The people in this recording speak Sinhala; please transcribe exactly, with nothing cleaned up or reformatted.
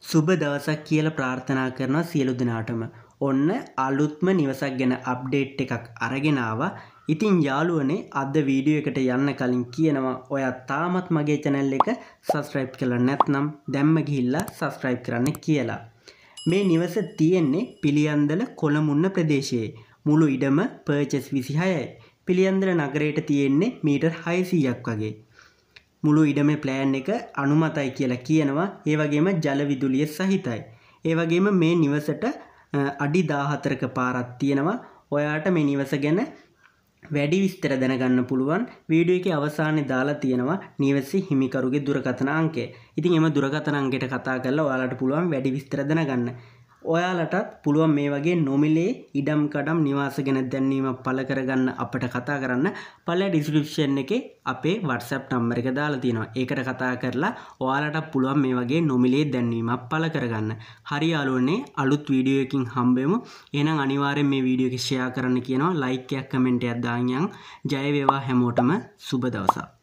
සුබ දවසක් කියලා ප්‍රාර්ථනා කරනවා සියලු දෙනාටම. ඔන්න අලුත්ම නිවසක් ගැන අප්ඩේට් එකක් අරගෙන ආවා. ඉතින් යාළුවනේ අද වීඩියෝ එකට යන්න කලින් කියනවා ඔයා තාමත් මගේ channel එක subscribe කරලා නැත්නම් දැම්ම ගිහිල්ලා subscribe කරන්න කියලා. මේ නිවස තියෙන්නේ පිලියන්දල කොළමුන්න ප්‍රදේශයේ. මුළු ඉඩම perches විසිහයයි. පිලියන්දල නගරයට තියෙන්නේ මීටර් හයසීයක් වගේ. මුළු ඉඩමේ ප්ලෑන් එක අනුමතයි කියලා කියනවා. ඒ වගේම ජල විදුලිය සහිතයි. ඒ වගේම මේ නිවසට අඩි දාහතරක පාරක් තියෙනවා. ඔයාට මේ නිවස ගැන වැඩි විස්තර දැනගන්න පුළුවන්. වීඩියෝ එකේ අවසානයේ දාලා තියෙනවා නිවසේ හිමිකරුගේ දුරකථන අංකය. ඉතින් එම දුරකථන අංකයට කතා කරලා ඔයාලට පුළුවන් වැඩි විස්තර දැනගන්න. ඔයාලටත් පුළුවන් මේ වගේ නොමිලේ ඉඩම් කඩම් නිවාස ගැන දැනීමක් පළ කරගන්න අපට කතා කරන්න. පළල ඩිස්ක්‍රිප්ෂන් එකේ අපේ WhatsApp නම්බර එක දාලා තියෙනවා. ඒකට කතා කරලා ඔයාලට පුළුවන් මේ වගේ නොමිලේ දැනීමක් පළ කරගන්න. හරි යාළුවනේ අලුත් වීඩියෝ එකකින් හම්බෙමු. එහෙනම් අනිවාර්යෙන් මේ වීඩියෝ එක ෂෙයා කරන්න කියනවා. ලයික් එකක් කමෙන්ට් එකක් දාන්න. ජය වේවා හැමෝටම සුබ දවසක්.